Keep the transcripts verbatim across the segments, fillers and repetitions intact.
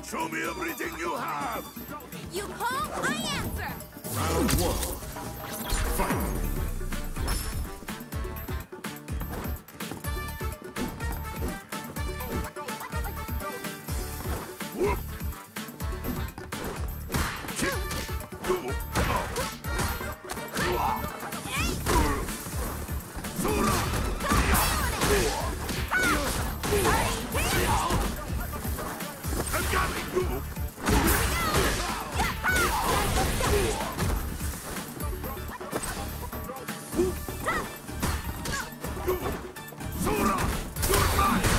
Show me everything you have! You call, I answer! Round one. Fight! Whoop! Kick! Go! Sora! I got it! Go! Sora! You're mine!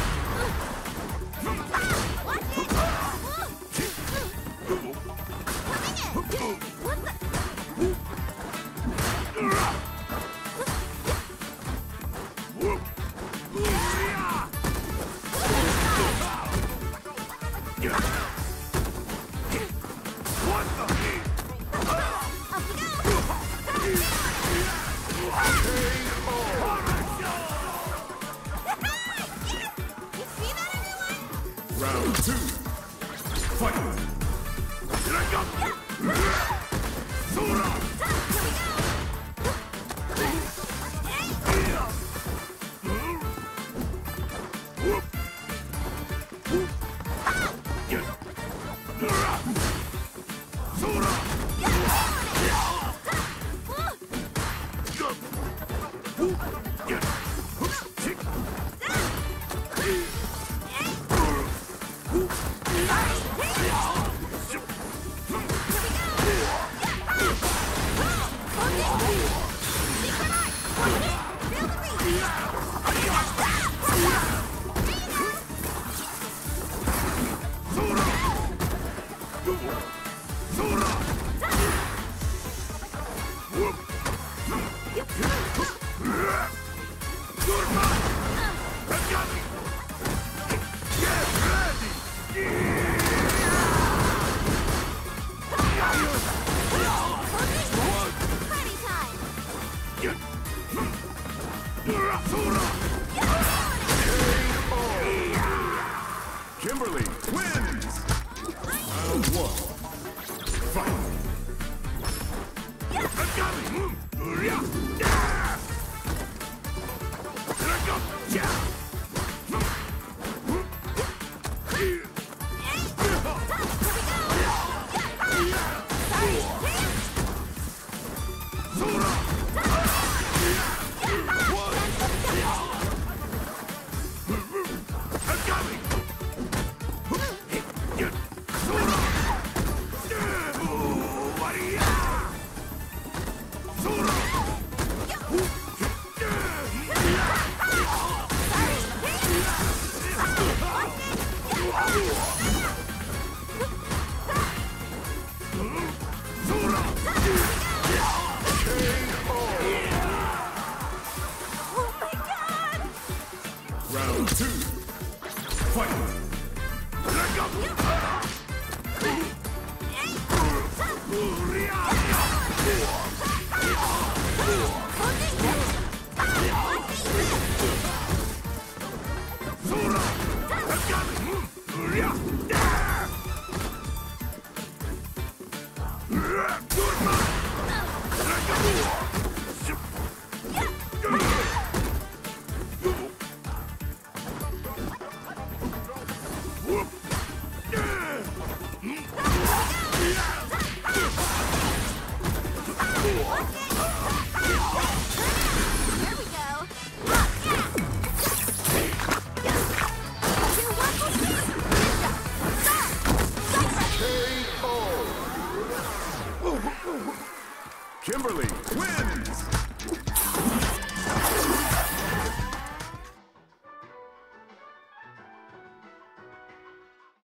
Round two. Fight! Here I come! Sora! Whoop! Whoop! Sora! Kimberly wins! Round one. Fight! I got it! Yeah! Here I go! Yeah! Sora! I got it! Round two. Fight! Let go! Sora! I got it! You're mine! Let go! Whoop! Kimberly wins!